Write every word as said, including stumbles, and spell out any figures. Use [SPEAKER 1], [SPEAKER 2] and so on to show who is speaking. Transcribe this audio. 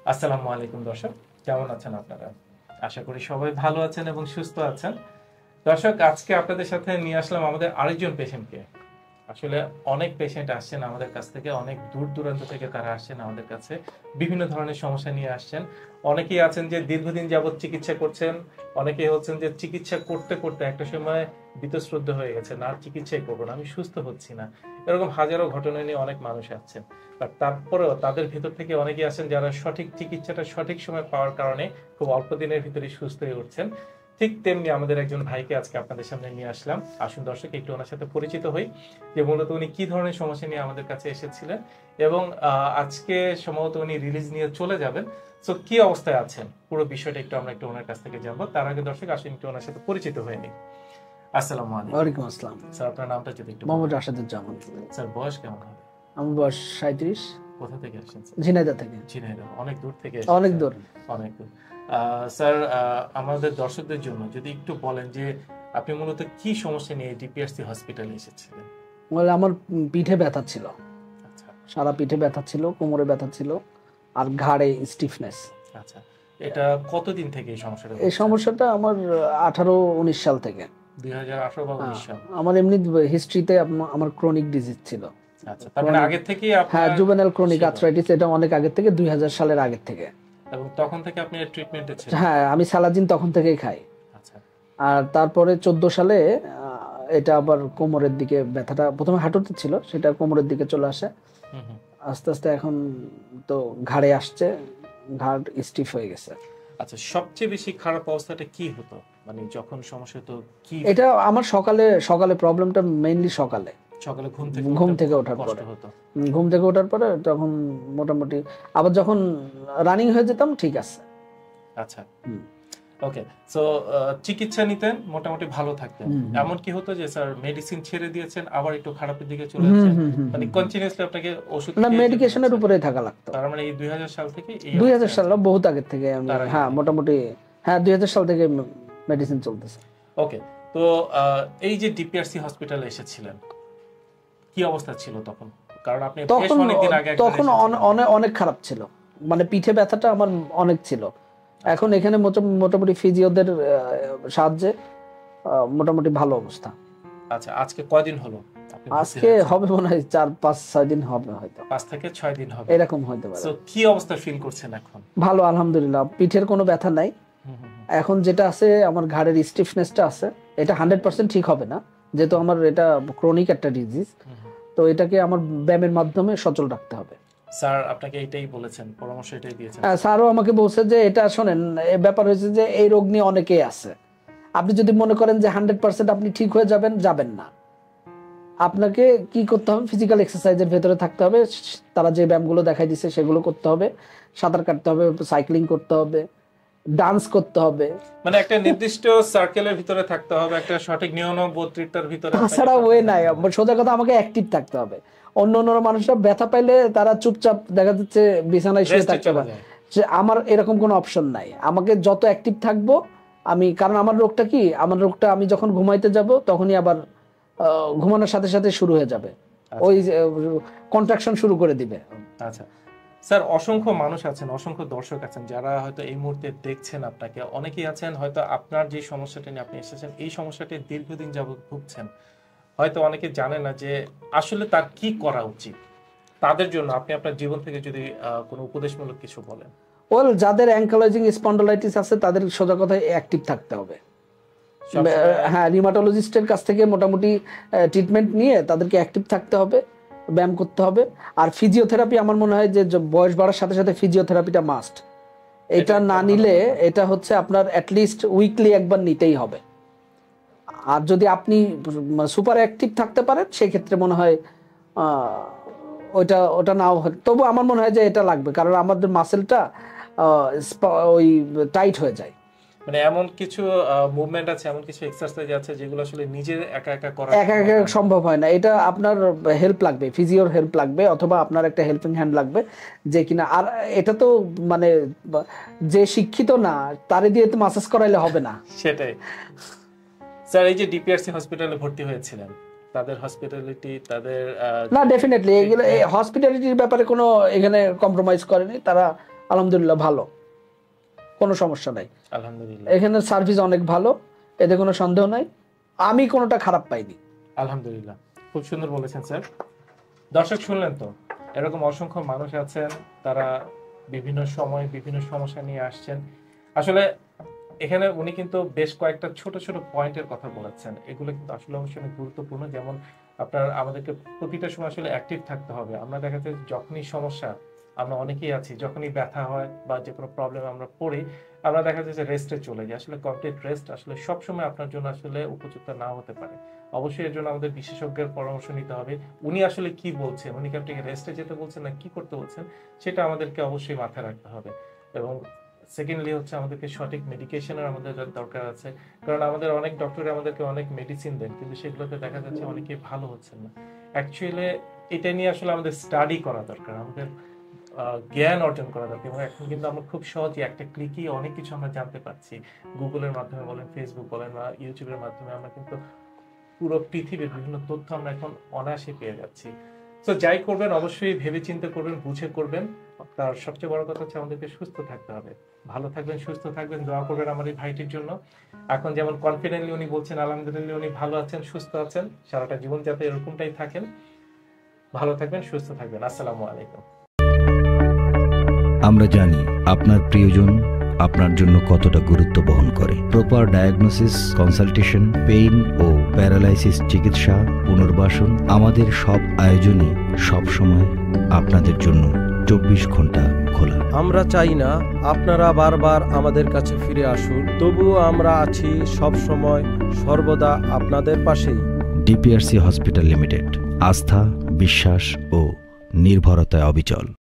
[SPEAKER 1] আসসালামু আলাইকুম দর্শক, কেমন আছেন আপনারা? আশা করি সবাই ভালো আছেন এবং সুস্থ আছেন। দর্শক, আজকে আপনাদের সাথে নিয়ে আসলাম আমাদের আরেকজন পেশেন্টকে। আসলে অনেক পেশেন্ট আসছেন আমাদের কাছ থেকে, অনেক দূর দূরান্ত থেকে তারা আসছেন আমাদের কাছে, বিভিন্ন ধরনের সমস্যা নিয়ে আসছেন। অনেকেই আছেন যে দীর্ঘদিন যাবৎ চিকিৎসা করছেন, অনেকেই হচ্ছেন যে চিকিৎসা করতে করতে একটা সময় বীতশ্রদ্ধ হয়ে গেছে, না চিকিৎসাই করবো না, আমি সুস্থ হচ্ছি না। এরকম হাজারো ঘটনা নিয়ে অনেক মানুষ আসছেন। বাট তারপরেও তাদের ভেতর থেকে অনেকেই আছেন যারা সঠিক চিকিৎসাটা সঠিক সময় পাওয়ার কারণে খুব অল্প দিনের ভিতরে সুস্থ হয়ে উঠছেন। ঠিক তেমনি আমাদের একজন ভাইকে আজকে আপনাদের সামনে নিয়ে আসলাম। আসুন দর্শক, একটু ওনার সাথে পরিচিত হই, যে মূলত উনি কি ধরনের সমস্যা নিয়ে আমাদের কাছে এসেছিলেন এবং আজকে সম্ভবত উনি রিলিজ নিয়ে চলে যাবেন। সো কি অবস্থায় আছেন পুরো বিষয়টা একটু আমরা একটু ওনার কাছ থেকে জানবো। তার আগে দর্শক আসুন একটু ওনার সাথে পরিচিত হয়ে নিই। আসসালামু আলাইকুম।
[SPEAKER 2] ওয়ালাইকুম আসসালাম।
[SPEAKER 1] স্যার, আপনার নামটা যদি একটু।
[SPEAKER 2] মোহাম্মদ রাশেদুজ্জামান।
[SPEAKER 1] স্যার, বয়স কেমন হবে?
[SPEAKER 2] আমার বয়স সাঁইত্রিশ।
[SPEAKER 1] কোথা থেকে আসছেন?
[SPEAKER 2] ঝিনাইদহ থেকে।
[SPEAKER 1] ঝিনাইদহ, অনেক দূর থেকে?
[SPEAKER 2] অনেক দূর।
[SPEAKER 1] অনেক দূর। স্যার, আমাদের দর্শকদের জন্য যদি একটু বলেন যে আপনি মূলত কি সমস্যা নিয়ে ডিপিআরসি হসপিটালে এসেছিলেন?
[SPEAKER 2] বলে আমার পিঠে ব্যথা ছিল।
[SPEAKER 1] আচ্ছা।
[SPEAKER 2] সারা পিঠে ব্যথা ছিল, কোমরে ব্যথা ছিল, আর ঘাড়ে স্টিফনেস।
[SPEAKER 1] আচ্ছা, এটা কতদিন থেকে এই সমস্যাটা?
[SPEAKER 2] এই সমস্যাটা আমার আঠারো উনিশ সাল থেকে।
[SPEAKER 1] দুই হাজার আঠারো বা উনিশ সাল।
[SPEAKER 2] আমার এমনি হিস্ট্রিতে আমার ক্রনিক ডিজিজ ছিল।
[SPEAKER 1] আচ্ছা, তার মানে আগে থেকেই আপনার?
[SPEAKER 2] হ্যাঁ, জুভেনাইল ক্রনিক আর্থ্রাইটিস, এটা অনেক আগে থেকে, দুই হাজার সালের আগে থেকে।
[SPEAKER 1] এবং তখন থেকে আপনি ট্রিটমেন্টে ছিলেন?
[SPEAKER 2] হ্যাঁ, আমি সালাজিন তখন থেকেই খাই।
[SPEAKER 1] আচ্ছা। আর
[SPEAKER 2] তারপরে চোদ্দ সালে এটা আবার কোমরের দিকে ব্যথাটা, প্রথমে হাঁটুতে ছিল, সেটা কোমরের দিকে চলে আসে, আস্তে আস্তে এখন তো ঘাড়ে আসছে, ঘাড় স্টিফ হয়ে গেছে।
[SPEAKER 1] আচ্ছা, সবচেয়ে বেশি খারাপ অবস্থাটা কি হতো, মানে যখন সমস্যা তো কি?
[SPEAKER 2] এটা আমার সকালে সকালে প্রবলেমটা মেইনলি সকালে
[SPEAKER 1] সকালে ঘুম থেকে
[SPEAKER 2] ঘুম থেকে ওঠার পরে হতো। ঘুম থেকে ওঠার পরে তখন মোটামুটি, আবার যখন রানিং হয়ে যেতাম ঠিক আছে।
[SPEAKER 1] আচ্ছা, ওকে। সো চিকিৎসা নিতেন, মোটামুটি ভালো থাকতেন। এমন কি হতো যে স্যার মেডিসিন ছেড়ে দিয়েছেন, আবার একটু খারাপের দিকে চলে যাচ্ছেন, মানে কন্টিনিউয়াসলি আপনাকে ওষুধ
[SPEAKER 2] না, মেডিকেশনের উপরেই থাকা লাগতো?
[SPEAKER 1] তার মানে এই দুই হাজার সাল থেকে?
[SPEAKER 2] দুই হাজার সাল বহুত আগে থেকে আমি, হ্যাঁ মোটামুটি, হ্যাঁ দুই হাজার সাল থেকে মেডিসিন চলতেছে।
[SPEAKER 1] ওকে। তো এই যে ডিপিআরসি হসপিটালে এসেছিলেন, কি অবস্থা ছিল তখন? কারণ আপনি বেশ অনেক দিন আগে।
[SPEAKER 2] তখন অনেক অনেক খারাপ ছিল, মানে পিঠে ব্যথাটা আমার অনেক ছিল। এখন এখানে মোটামুটি ফিজিওদের সাহায্যে মোটামুটি ভালো অবস্থা।
[SPEAKER 1] আচ্ছা, আজকে কয়দিন হলো?
[SPEAKER 2] আজকে হবে মনে হয় চার পাঁচ ছয় দিন হবে, হয়তো
[SPEAKER 1] পাঁচ থেকে ছয় দিন হবে,
[SPEAKER 2] এরকম হতে পারে।
[SPEAKER 1] সো কি অবস্থা ফিল করছেন এখন?
[SPEAKER 2] ভালো, আলহামদুলিল্লাহ। পিঠের কোনো ব্যথা নাই এখন, যেটা আছে আমার ঘাড়ের স্টিফনেসটা আছে, এটা হান্ড্রেড পার্সেন্ট ঠিক হবে না, যেহেতু আমার এটা ক্রনিক একটা ডিজিজ, তো এটাকে আমার ব্যায়ামের মাধ্যমে সচল রাখতে হবে।
[SPEAKER 1] স্যার আপনাকে এটাই বলেছেন, পরামর্শ এটাই দিয়েছেন?
[SPEAKER 2] হ্যাঁ, স্যারও আমাকে বলছে যে এটা শোনেন, এই ব্যাপার হয়েছে যে এই রোগ নিয়ে অনেকেই আছে, আপনি যদি মনে করেন যে হান্ড্রেড পার্সেন্ট আপনি ঠিক হয়ে যাবেন, যাবেন না। আপনাকে কি করতে হবে, ফিজিক্যাল এক্সারসাইজের ভেতরে থাকতে হবে, তারা যে ব্যায়ামগুলো দেখাই দিচ্ছে সেগুলো করতে হবে, সাঁতার কাটতে হবে, সাইক্লিং করতে হবে, ডান্স করতে হবে,
[SPEAKER 1] মানে একটা নির্দিষ্ট সার্কেলের ভিতরে থাকতে হবে, একটা সঠিক নিয়মাবর্তিতার ভিতরে।
[SPEAKER 2] তাছাড়া ওয়ে নাই, সোজা কথা আমাকে অ্যাক্টিভ থাকতে হবে। অন্য অন্য মানুষরা ব্যথা পাইলে তারা চুপচাপ দেখা যাচ্ছে বিছানায় শুয়ে থাকতে পারে, আমার এরকম কোনো অপশন নাই। আমাকে যত অ্যাক্টিভ থাকবো আমি, কারণ আমার রোগটা কি, আমার রোগটা আমি যখন ঘুমাইতে যাব তখনই আবার ঘুমানোর সাথে সাথে শুরু হয়ে যাবে, ওই কন্ট্রাকশন শুরু করে দিবে।
[SPEAKER 1] আচ্ছা স্যার, অসংখ্য মানুষ আছেন, অসংখ্য দর্শক আছেন যারা হয়তো এই মুহূর্তে দেখছেন আপনাকে, অনেকেই আছেন হয়তো আপনার যে সমস্যাটা নিয়ে আপনি এসেছেন এই সমস্যাটি দীর্ঘদিন যাবত ভুগছেন, হয়তো অনেকে জানে না যে আসলে তার কি করা উচিত। তাদের জন্য আপনি আপনার জীবন থেকে যদি কোনো উপদেশমূলক কিছু বলেন।
[SPEAKER 2] ওয়েল, যাদের অ্যাঙ্কাইলোজিং স্পন্ডালাইটিস আছে তাদের সোজা কথায় অ্যাক্টিভ থাকতে হবে। হ্যাঁ, রিউমাটোলজিস্টের কাছ থেকে মোটামুটি ট্রিটমেন্ট নিয়ে তাদেরকে অ্যাক্টিভ থাকতে হবে, ব্যায়াম করতে হবে। আর ফিজিওথেরাপি আমার মনে হয় যে বয়স বাড়ার সাথে সাথে ফিজিওথেরাপিটা মাস্ট। এটা না নিলে এটা হচ্ছে আপনার অ্যাটলিস্ট উইকলি একবার নিতেই হবে। আর যদি আপনি সুপার অ্যাক্টিভ থাকতে পারেন সেক্ষেত্রে মনে হয় ওইটা ওটা নাও হয়, তবু আমার মনে হয় যে এটা লাগবে, কারণ আমাদের মাসেলটা ওই টাইট হয়ে যায়।
[SPEAKER 1] মানে এমন কিছু মুভমেন্ট আছে, এমন কিছু এক্সারসাইজ আছে যেগুলো আসলে নিজে একা একা করা
[SPEAKER 2] একা একা সম্ভব হয় না, এটা আপনার হেল্প লাগবে, ফিজিওর হেল্প লাগবে, অথবা আপনার একটা হেল্পিং হ্যান্ড লাগবে যে কিনা। আর এটা তো মানে যে শিক্ষিত না তারে দিয়ে তো মাসাজ করাইলে হবে না।
[SPEAKER 1] সেটাই স্যার। এই যে ডিপিআরসি হসপিটালে ভর্তি হয়েছিলেন, তাদের হসপিটালিটি, তাদের
[SPEAKER 2] না ডেফিনেটলি এগুলো হসপিটালিটির ব্যাপারে কোনো এখানে কম্প্রোমাইজ করেনি, তারা আলহামদুলিল্লাহ ভালো, কোনো সমস্যা নাই।
[SPEAKER 1] আলহামদুলিল্লাহ
[SPEAKER 2] এখানে সার্ভিস অনেক ভালো, এতে কোনো সন্দেহ নাই, আমি কোনোটা খারাপ পাইনি।
[SPEAKER 1] আলহামদুলিল্লাহ, খুব সুন্দর বলেছেন স্যার। দর্শক শুনলেন তো, এরকম অসংখ্য মানুষ আছেন, তারা বিভিন্ন সময় বিভিন্ন সমস্যা নিয়ে আসছেন। আসলে এখানে উনি কিন্তু বেশ কয়েকটা ছোট ছোট পয়েন্টের কথা বলেছেন, এগুলো কিন্তু আসলে অবশ্যই অনেক গুরুত্বপূর্ণ। যেমন আপনার আমাদেরকে প্রতিটা সময় আসলে অ্যাক্টিভ থাকতে হবে। আমরা দেখা যায় যখনই সমস্যা, আমরা অনেকেই আছি, যখনই ব্যথা হয় বা যে কোনো প্রবলেম আমরা পড়ি, আমরা দেখা যায় যে রেস্টে চলে যাই। আসলে কমপ্লিট রেস্ট আসলে সবসময় আপনার জন্য আসলে উপযুক্ত নাও হতে পারে। অবশ্যই এর জন্য আমাদের বিশেষজ্ঞের পরামর্শ নিতে হবে। উনি আসলে কি বলছেন, উনি কি আপনাকে রেস্টে যেতে বলছেন না কি করতে বলছেন, সেটা আমাদেরকে অবশ্যই মাথায় রাখতে হবে। এবং সেকেন্ডলি হচ্ছে আমাদেরকে সঠিক মেডিকেশনের আমাদের দরকার আছে, কারণ আমাদের অনেক ডক্টর আমাদেরকে অনেক মেডিসিন দেন, কিন্তু সেগুলোতে দেখা যাচ্ছে অনেকেই ভালো হচ্ছেন না। অ্যাকচুয়ালি এটা নিয়ে আসলে আমাদের স্টাডি করা দরকার, আমাদের জ্ঞান অর্জন করা দরকার। এবং এখন কিন্তু আমরা খুব সহজে একটা ক্লিকই অনেক কিছু আমরা জানতে পারছি। গুগলের মাধ্যমে বলেন, ফেসবুক বলেন বা ইউটিউবের মাধ্যমে আমরা কিন্তু পুরো পৃথিবীর বিভিন্ন তথ্য আমরা এখন অনায়াসে পেয়ে যাচ্ছি। তো যাই করবেন অবশ্যই ভেবে চিন্তে করবেন, বুঝে করবেন। তার সবচেয়ে বড় কথা হচ্ছে আমাদেরকে সুস্থ থাকতে হবে। ভালো থাকবেন, সুস্থ থাকবেন, দোয়া করবেন আমার এই ভাইটির জন্য। এখন যেমন কনফিডেন্টলি উনি বলছেন আলহামদুলিল্লাহ উনি ভালো আছেন, সুস্থ আছেন, সারাটা জীবন যাতে এরকমটাই থাকেন। ভালো থাকবেন, সুস্থ থাকবেন। আসসালামু আলাইকুম।
[SPEAKER 3] আমরা জানি আপনার প্রিয়জন আপনার জন্য কতটা গুরুত্ব বহন করে। প্রপার ডায়াগনোসিস, কনসালটেশন, পেইন ও প্যারালাইসিস চিকিৎসা, পুনর্বাসন, আমাদের সব আয়োজনই সবসময় আপনাদের জন্য চব্বিশ ঘন্টা খোলা।
[SPEAKER 4] আমরা চাই না আপনারা বারবার আমাদের কাছে ফিরে আসুন, তবুও আমরা আছি সব সময় সর্বদা আপনাদের পাশেই।
[SPEAKER 3] ডিপিআরসি হসপিটাল লিমিটেড, আস্থা, বিশ্বাস ও নির্ভরতায় অবিচল।